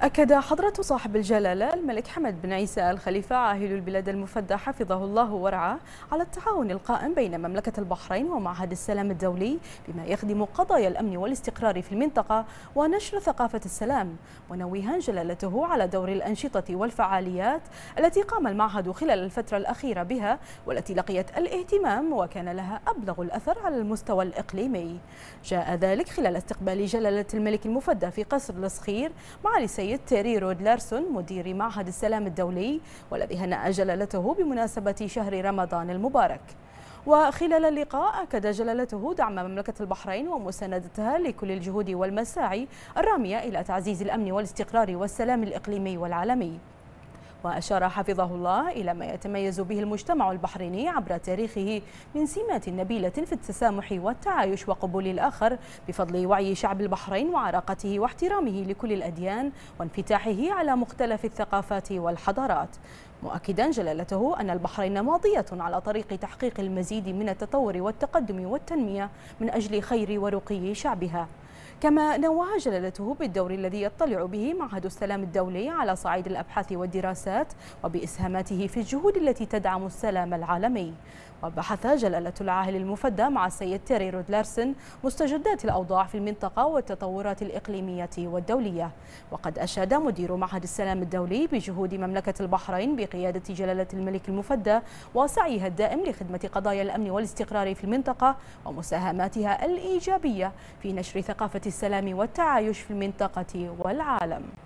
أكد حضرة صاحب الجلالة الملك حمد بن عيسى الخليفة عاهل البلاد المفدى حفظه الله ورعاه على التعاون القائم بين مملكة البحرين ومعهد السلام الدولي بما يخدم قضايا الأمن والاستقرار في المنطقة ونشر ثقافة السلام، منوها جلالته على دور الأنشطة والفعاليات التي قام المعهد خلال الفترة الأخيرة بها والتي لقيت الاهتمام وكان لها أبلغ الأثر على المستوى الإقليمي. جاء ذلك خلال استقبال جلالة الملك المفدى في قصر الصخير معالي السيد تيري رود لارسون مدير معهد السلام الدولي، والذي هنأ جلالته بمناسبة شهر رمضان المبارك. وخلال اللقاء أكد جلالته دعم مملكة البحرين ومساندتها لكل الجهود والمساعي الرامية إلى تعزيز الأمن والاستقرار والسلام الإقليمي والعالمي. وأشار حفظه الله إلى ما يتميز به المجتمع البحريني عبر تاريخه من سمات نبيلة في التسامح والتعايش وقبول الآخر بفضل وعي شعب البحرين وعراقته واحترامه لكل الأديان وانفتاحه على مختلف الثقافات والحضارات، مؤكدا جلالته أن البحرين ماضية على طريق تحقيق المزيد من التطور والتقدم والتنمية من أجل خير ورقي شعبها. كما نوه جلالته بالدور الذي يطلع به معهد السلام الدولي على صعيد الأبحاث والدراسات وبإسهاماته في الجهود التي تدعم السلام العالمي. وبحث جلالة العاهل المفدى مع السيد تيري رود لارسون مستجدات الأوضاع في المنطقة والتطورات الإقليمية والدولية. وقد أشاد مدير معهد السلام الدولي بجهود مملكة البحرين بقيادة جلالة الملك المفدى وسعيها الدائم لخدمة قضايا الأمن والاستقرار في المنطقة ومساهماتها الإيجابية في نشر ثقافة السلام والتعايش في المنطقة والعالم.